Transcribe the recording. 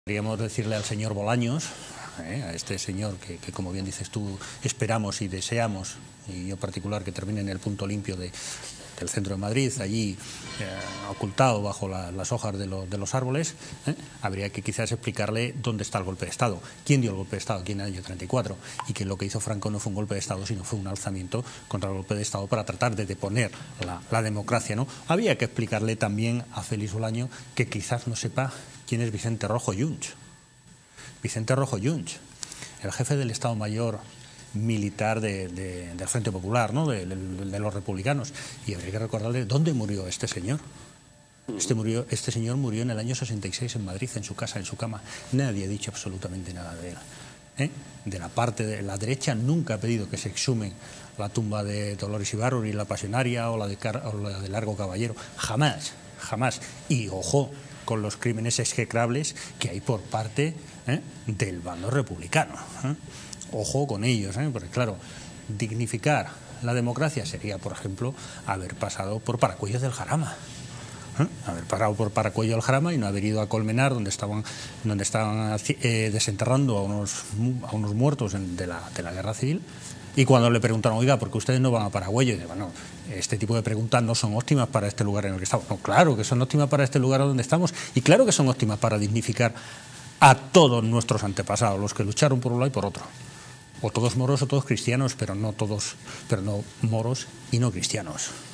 Podríamos decirle al señor Bolaños, a este señor que, como bien dices tú, esperamos y deseamos, y yo en particular, que termine en el punto limpio del centro de Madrid, allí ocultado bajo las hojas de los árboles, habría que quizás explicarle dónde está el golpe de Estado, quién dio el golpe de Estado aquí en el año 34, y que lo que hizo Franco no fue un golpe de Estado, sino fue un alzamiento contra el golpe de Estado para tratar de deponer la democracia, ¿no? Había que explicarle también a Félix Bolaño que quizás no sepa quién es Vicente Rojo Junts. Vicente Rojo Junts, el jefe del Estado Mayor militar del Frente Popular, ¿no? de los republicanos. Y habría que recordarle dónde murió este señor. Este señor murió en el año 66 en Madrid, en su casa, en su cama. Nadie ha dicho absolutamente nada de él. De la parte de la derecha nunca ha pedido que se exhumen la tumba de Dolores Ibárruri, la Pasionaria o la de Largo Caballero. Jamás, jamás. Y ojo con los crímenes execrables que hay por parte del bando republicano. Ojo con ellos, porque claro, dignificar la democracia sería, por ejemplo, haber pasado por Paracuellos del Jarama. Haber parado por Paracuello del Jarama y no haber ido a Colmenar, donde estaban desenterrando a unos muertos de la guerra civil. Y cuando le preguntaron, oiga, ¿por qué ustedes no van a Paracuello? Y dice, bueno, este tipo de preguntas no son óptimas para este lugar en el que estamos. No, claro que son óptimas para este lugar donde estamos, y claro que son óptimas para dignificar a todos nuestros antepasados, los que lucharon por un lado y por otro. O todos moros o todos cristianos, pero no moros y no cristianos.